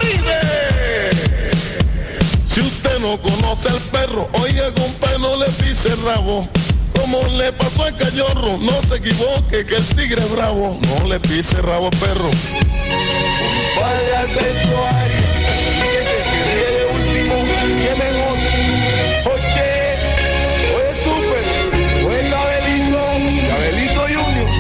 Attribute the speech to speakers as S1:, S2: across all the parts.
S1: Caribe. Si usted no conoce al perro, oiga compa, no le pise el rabo. Como le pasó al cachorro, no se equivoque que el tigre es bravo. No le pise el rabo al perro.
S2: Vaya Alberto Arias, fíjese que viene último, viene otro. Oye, oye súper, oye Abelito Junior.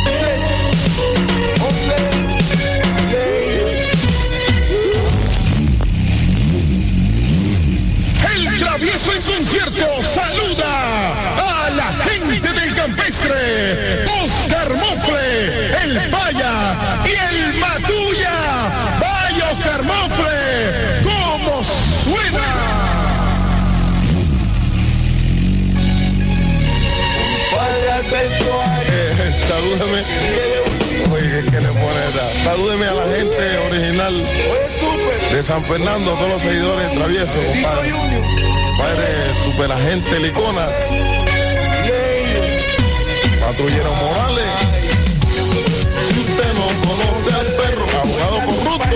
S1: El Travieso en concierto saluda a la gente del campestre. Oscar Mofle, el Paya y el Matulla. Vaya Oscar Mofle, ¿cómo suena?
S2: Vaya Alberto Arias,
S1: Salúdeme. Oye, ¿qué le pone esta? Salúdeme a la gente original
S2: oye súper,
S1: de San Fernando, todos los seguidores traviesos, compadre. Padre superagente Licona, Patrullero Morales. Si usted no conoce al perro, abogado corrupto,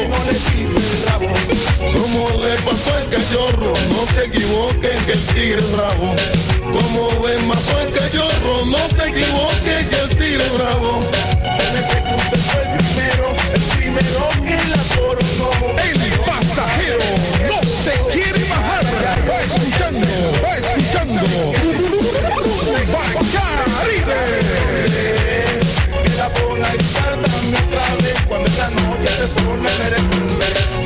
S1: como le pasó al cachorro, no se equivoque que el tigre es bravo. Como le pasó al cachorro, no se equivoque que el tigre es bravo.
S2: se me seca usted fue el primero que la coronó.
S1: El pasajero no se quiere bajar. Va escuchando. Caribe.
S2: Que la ponga a gritar también otra vez cuando esta noche se pone merecumbe,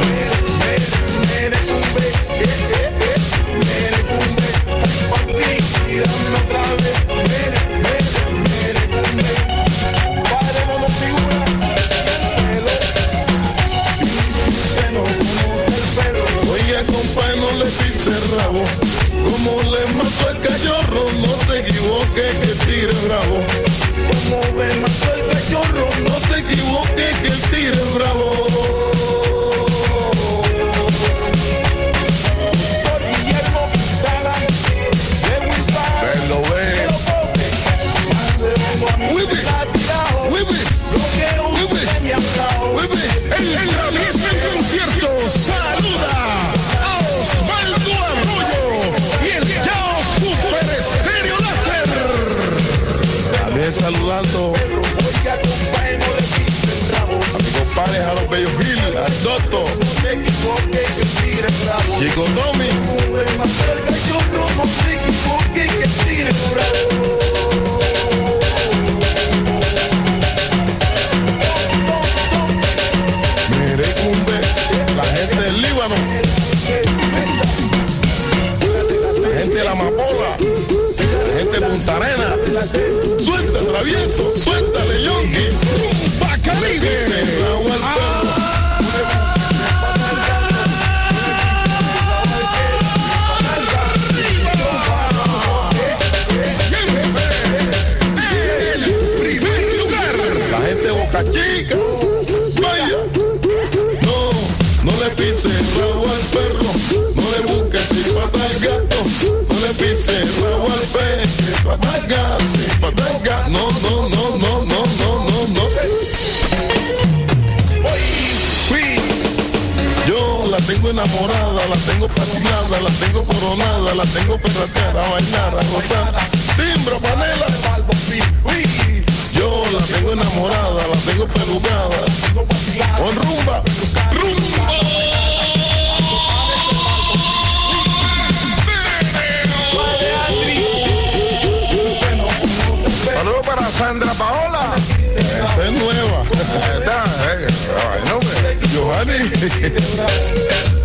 S2: papi, y dame otra vez, merecumbe. Padre monofigura, pelo, y si usted no conoce el perro,
S1: Oiga, compa, no le pise el rabo. Como le pasó al cachorro, no se equivoque que el tigre es bravo.
S2: como ve más el cachorro,
S1: No se equivoque que el tigre es bravo.
S2: Por Guillermo Sala, de Wilson,
S1: Lo ve. Whippy.
S2: lo que usted me ha hablado.
S1: El Travieso en concierto saluda a Osvaldo Arroyo y el Yao Super Estéreo Láser. También saludando
S2: Oiga, compadre, no le pise el rabo.
S1: a mis compadres, a los Bellos Gil, al Doctor,
S2: No se equivoque que el tigre es bravo.
S1: Chico Tommy.
S2: Como ve más el cachorro, no se equivoque que el tigre es bravo.
S1: Merecumbe, la gente del Líbano, la gente de la Amapola, la gente de Punta Arena. Suelta, Travieso, suéltale, Yonki. ¡Pa' Caribe! El primer lugar, la gente de Boca Chica. Vaya, no le pise el rabo al perro, no le busques sin pata al gato, no le pise el rabo al perro, sin pata al gato, sin pata al gato, no. Yo la tengo enamorada, la tengo fascinada, la tengo coronada, la tengo perrateada, a bailar, a gozar, timbro, panela. Yo la tengo enamorada, la tengo pelucada, con rumba.
S3: Saludos para Sandra Paola.
S1: Esa es nueva.
S3: Está, bueno, pues.
S1: Giovanni.